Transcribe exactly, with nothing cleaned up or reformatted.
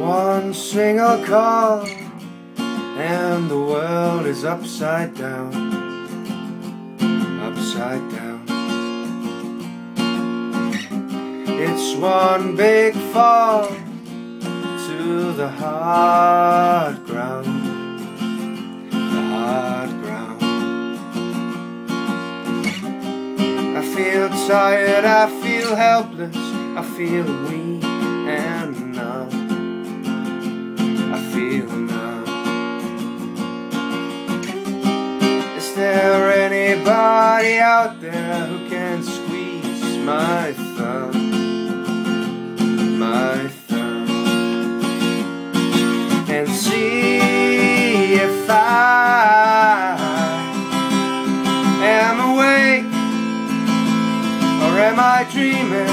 One single call and the world is upside down, upside down. It's one big fall to the hard ground, the hard ground. I feel tired, I feel helpless, I feel weak and numb, I feel numb. Is there anybody out there who can squeeze my thumb, my thumb, and see if I am awake or am I dreaming?